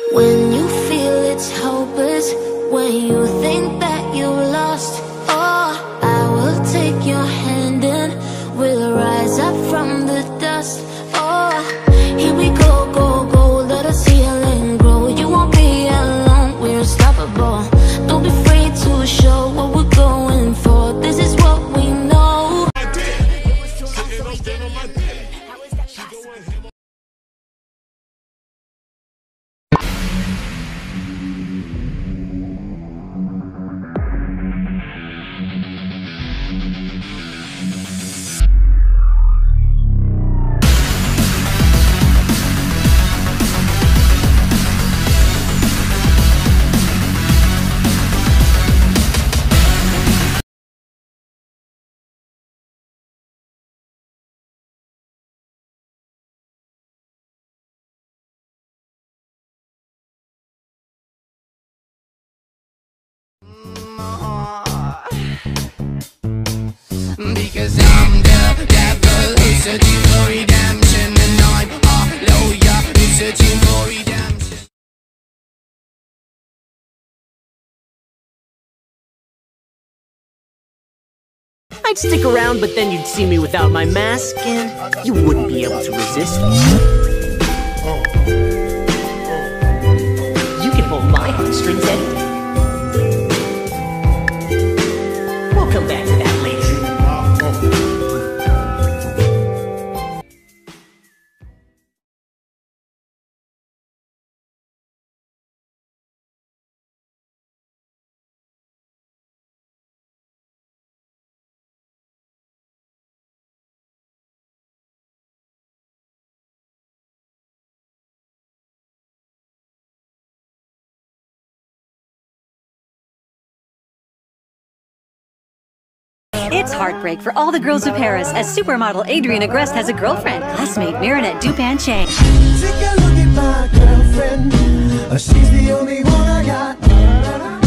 When you feel it's hopeless, when you think that you lost, oh, I will take your hand and we'll rise up from the dust. Oh, here we go, go, go, let us heal and grow. You won't be alone, we're unstoppable. Don't be afraid to show what we're going for. This is what we know. Because I'm the devil who's searching for redemption, and I'm a lawyer who's searching for redemption. I'd stick around, but then you'd see me without my mask, and you wouldn't be able to resist. You can pull my heartstrings, Eddie. We'll come back to that later. It's heartbreak for all the girls of Paris as supermodel Adrienne Agreste has a girlfriend, classmate Marinette Dupin-Chang. Take a look at my girlfriend. She's the only one I got.